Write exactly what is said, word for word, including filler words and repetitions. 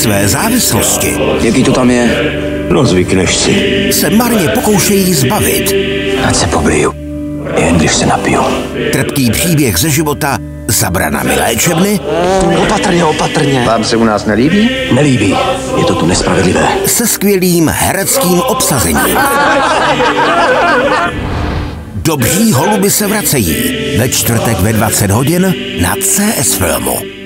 své závislosti Jaký to tam je? No, zvykneš si. se marně pokoušejí zbavit. Ať se pobliju. Jen když se napiju. Trpký příběh ze života za branami léčebny Opatrně, opatrně. Vám se u nás nelíbí? Nelíbí. Je to tu nespravedlivé. se skvělým hereckým obsazením. Dobří holuby se vracejí ve čtvrtek ve dvacet hodin na C S Filmu.